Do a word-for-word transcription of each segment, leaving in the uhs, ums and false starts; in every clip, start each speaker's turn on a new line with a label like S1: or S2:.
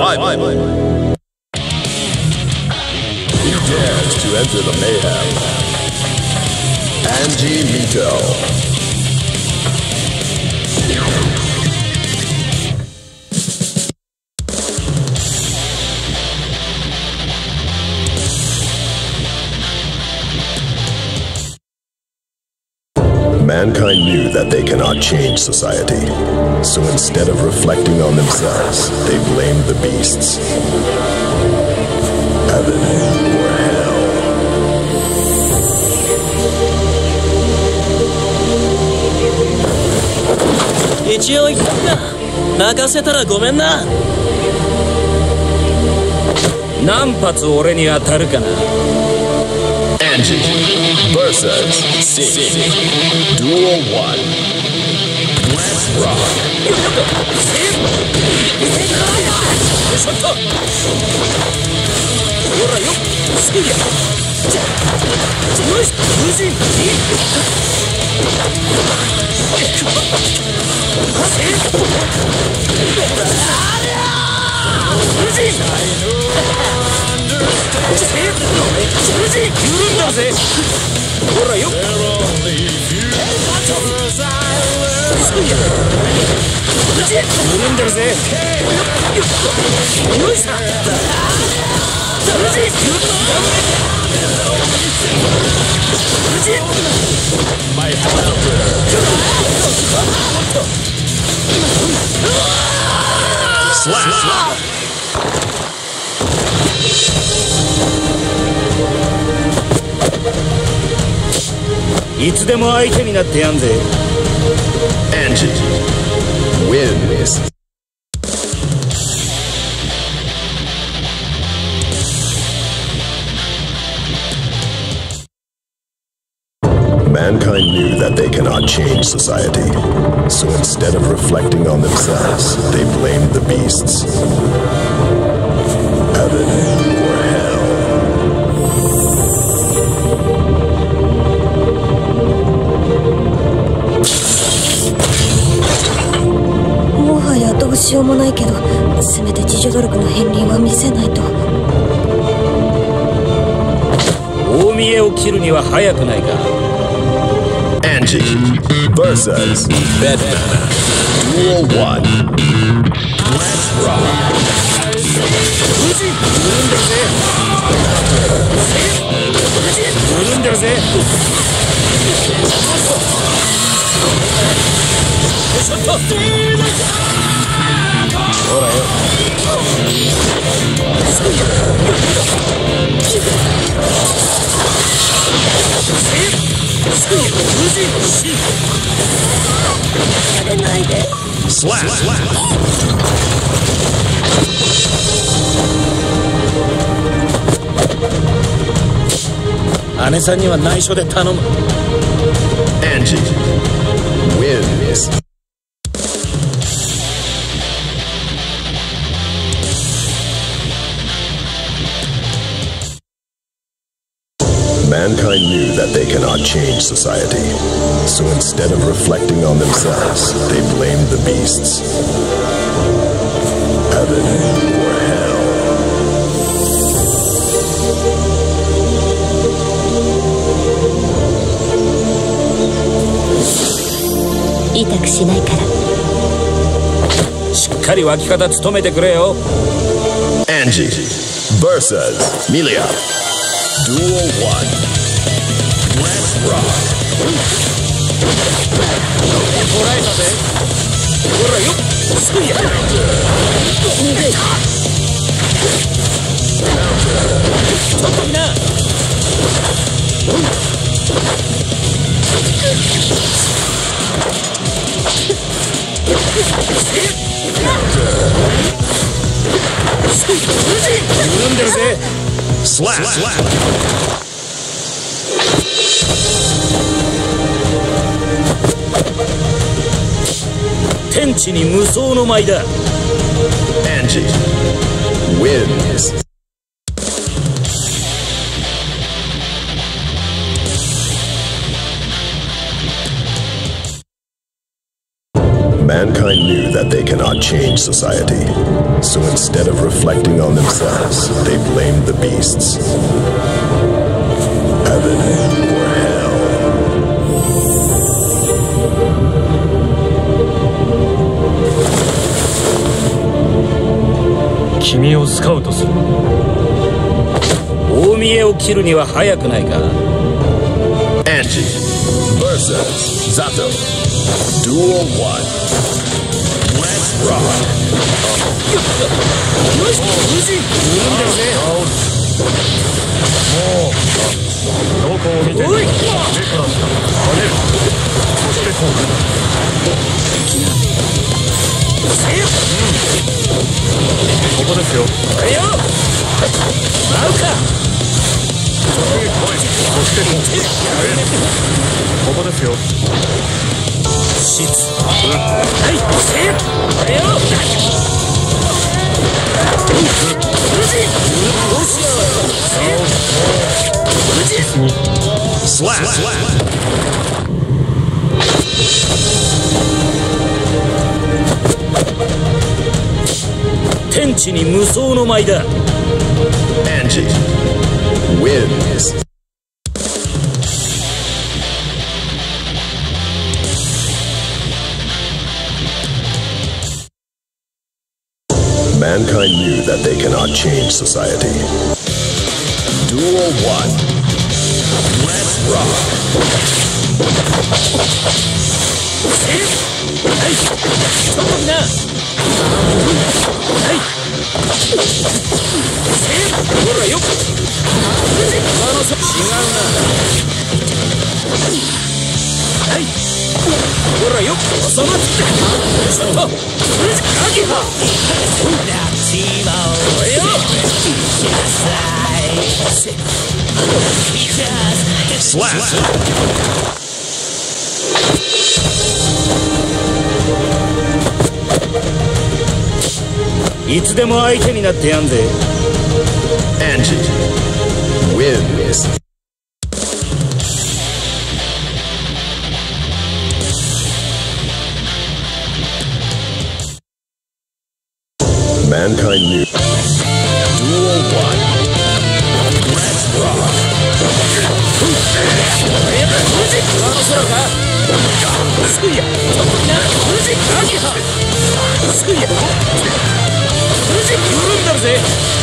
S1: survival. He dares to enter the mayhem. Angie Mito. Mankind knew that they cannot change society, so instead of reflecting on themselves, they blamed the beasts. Heaven or hell.
S2: 一応言ったんだ。泣かせたらごめんな。何発俺に当たるかな。
S1: Angie versus Sing. Duel one. Let's rock. Slap.
S2: いつでも相手になってやんぜ。
S1: Angie wins. Mankind knew that they cannot change society, so instead of reflecting on themselves, they blamed the beasts. Heaven or hell.
S3: もはやどうしようもないけど、せめて自助努力の片鱗は見せないと。
S2: 大見えを切るには早くないか。
S1: Angie versus Bedman. Duel one. Let's rock.
S2: 緩んでるぜ。ほらよ。
S1: Slap. Slap.
S2: 姉さんには内緒で頼む。
S1: Angie wins. Mankind knew that they cannot change society, so instead of reflecting on themselves, they blamed the beasts. Heaven or hell.
S3: 痛くしないから。
S2: しっかり脇方務めてくれよ。
S1: Angie versus Milia. Duel one. Let's rock.
S2: こらえたぜ。ほらよ。すぐや。ちょっとみんな。緩んでるぜ。
S1: Slap. Slap.
S2: 天地に無双の舞だ。
S1: Angie wins. Mankind knew that they cannot change society, so instead of reflecting on themselves, they blamed the beasts. Heaven or hell.
S2: 君をスカウトする。大見得を切るには早くないか。
S1: Angie versus Zato. Duel one. Let's rock.
S2: よし、無事。緩んでるぜ。もうどこを見てる。おい。目から跳ねる。そしてこう。せよ。ここですよ。はいよ。舞うか。そしてこう。ここですよ。質。はい。せよ。はいよ。無事。どうしよう。せよ。無事。
S1: スラッ。
S2: 天地に無双の舞だ。
S1: Angie wins. Mankind knew that they cannot change society. Duel one. Let's rock.
S2: はい、ちょっとみんな。はい。ほらよっ。あのさ、違うな。はい。ほらよっ。そのちょっと。アギハ。おいよ。
S1: Slap.
S2: いつでも相手になってやんぜ。
S1: Angie wins. Mankind knew. Duel one. Let's rock.
S2: 無事あの空か。すいや。無事アギハ。すいや。無事緩んだるぜ。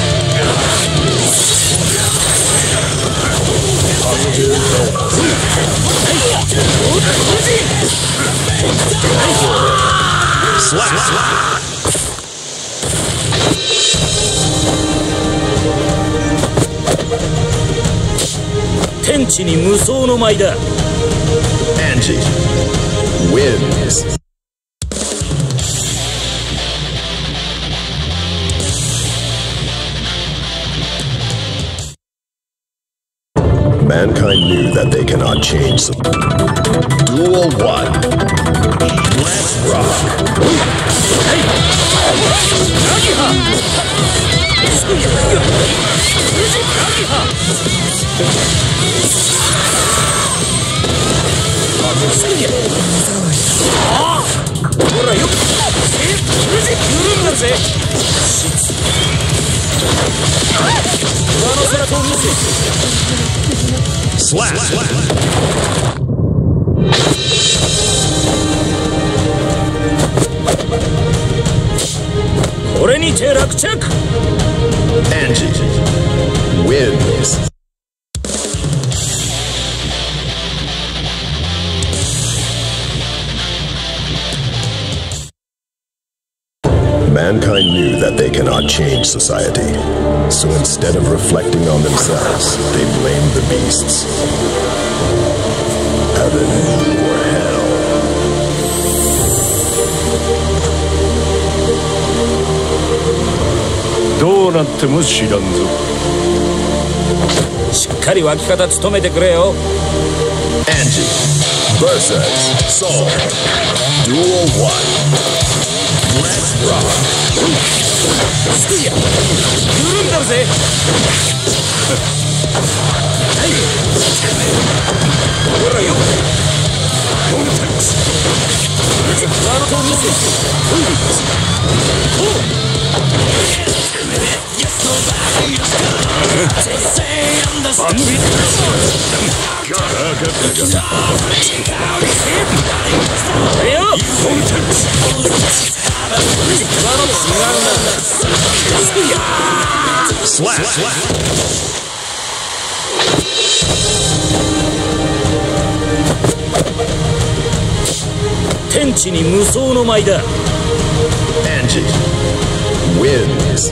S2: 天地に無双の舞だ。
S1: Angie wins. Mankind knew that they cannot change. Duel one. Let's rock.
S2: Hey! Agiha! Agiha! Ah! Hora yo! Eh? Muji! Yurundaru ze! Shitsu! Wano sora to mise!
S1: Slap! Slap.
S2: これにて落着。
S1: Angie wins. Mankind knew that they cannot change society, so instead of reflecting on themselves, they blamed the beasts. Heaven or hell.
S4: どうなっても知らんぞ。
S2: しっかり脇方務めてくれよ。
S1: Angie versus Soul. Duel one. Let's rock.
S2: すいや、緩んだるぜ。はい。ほらよ。 天地に無双の舞だ。
S1: Angie wins.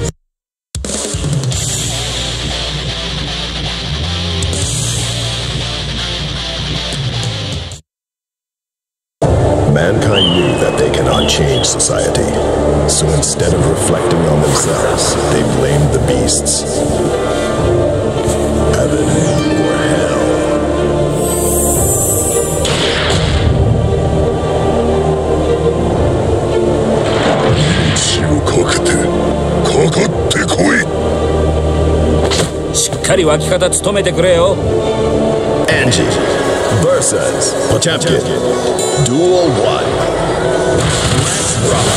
S1: Mankind knew that they cannot change society, so instead of reflecting on themselves, they blamed the beasts. Heaven or hell. 血をかけて、かかってこい。
S2: しっかり脇方務めてくれよ。
S1: Angie versus Potemkin. Duel one. Let's rock.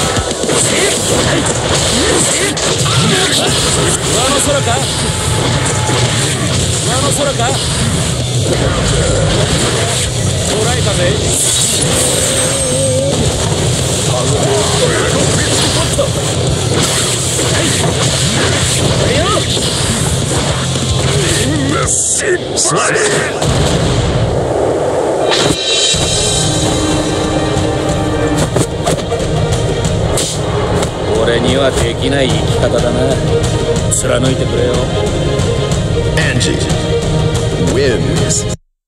S2: 上の空か上の空か捉えたぜ。俺にはできない生き方だな。貫いてくれよ。
S1: Angie wins.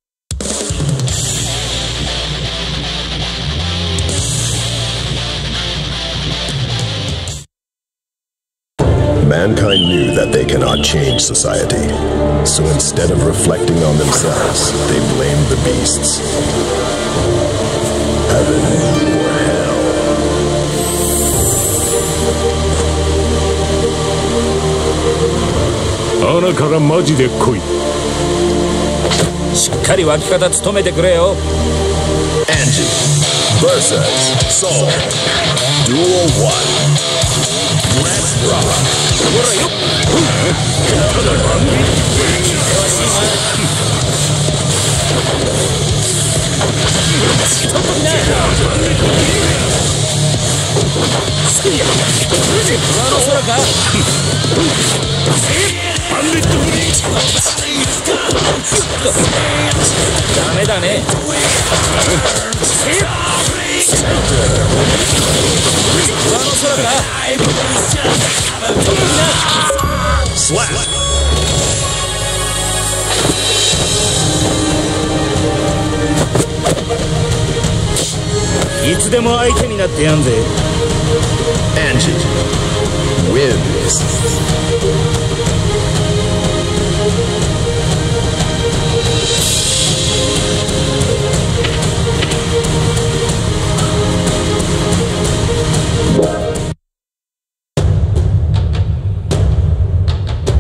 S1: Mankind knew that they cannot change society, so instead of reflecting on themselves, they blamed the beasts. Heaven or hell.
S4: 穴からマジで来い。
S2: しっかり脇方務めてくれよ。
S1: Angie versus Soul. Duel one. Let's rock. ほらよっ。上の空かダメだね。上の空かいつでも相手になってやんぜ。 Angie wins.